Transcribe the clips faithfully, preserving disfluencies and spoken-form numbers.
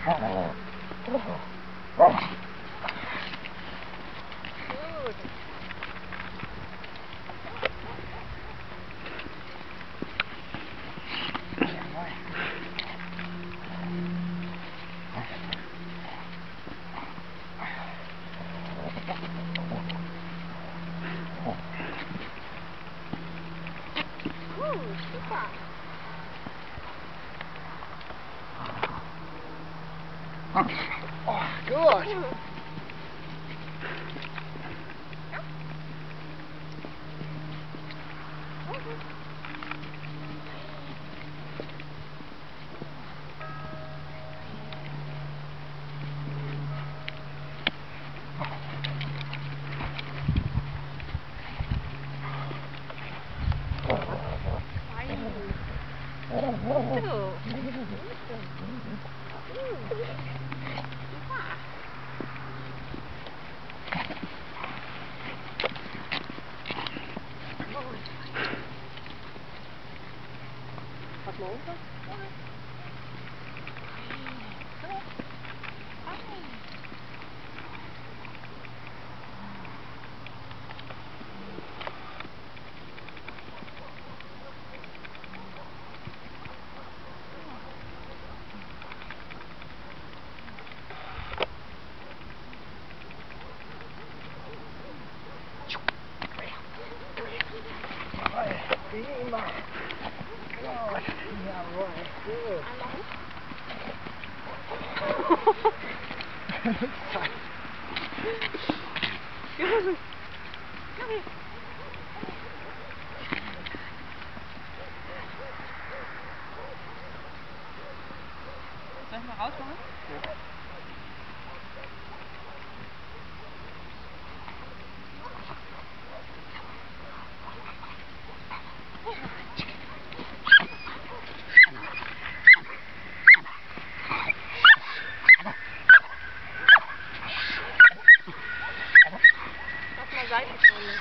Oh, gut. Pass mal runter. Prima. Gut. Jawohl. Gut. Zack. Soll ich mal rausmachen? Ja. Lass mal Seitenschule.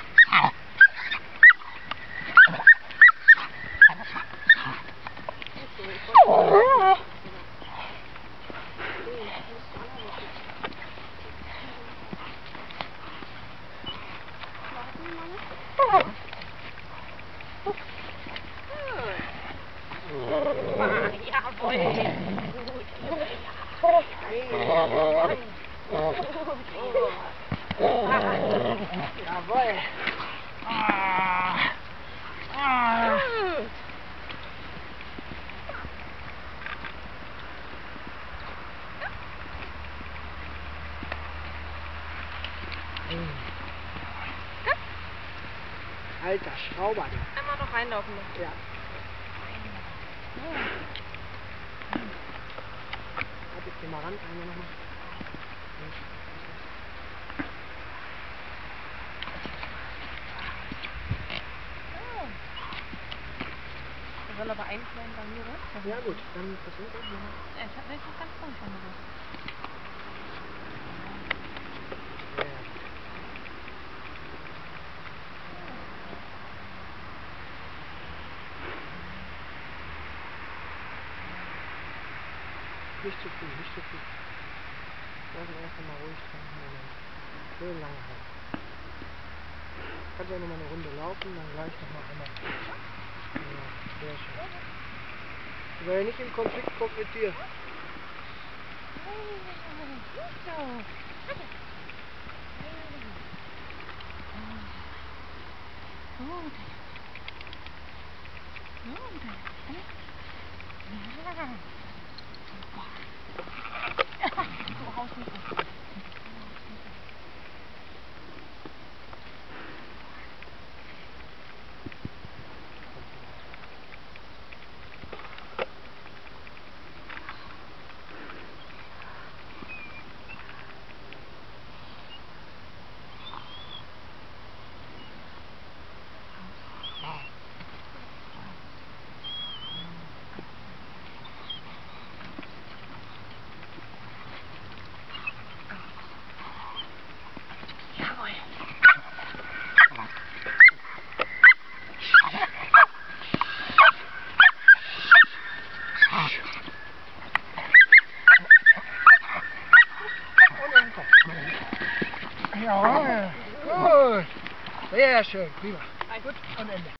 Jawohl. Ah. Ah. Alter Schrauber, du. Einmal noch reinlaufen noch. Ja. Warte, ich geh mal ran, einmal nochmal. Links, rechts. Der soll aber einklemmen bei mir, was? Ja gut, dann pass runter, nochmal. Ja, ich hab den noch ganz vorne schon gesagt. Sehr gut. Nicht zu früh, nicht zu früh. Lass ihn erst einmal ruhig drin. Moment. Schön langsam. Kannst auch noch mal eine Runde laufen, dann gleich noch mal einmal. Genau, sehr schön. Soll er nicht in Konflikt kommt mit dir. So. Gut. Gut. Ja. Super. Du haust nicht um. Du haust nicht um. Kommt wieder rein. Raus. Wow. Wow. schön, prima. Also. Gut, und Ende.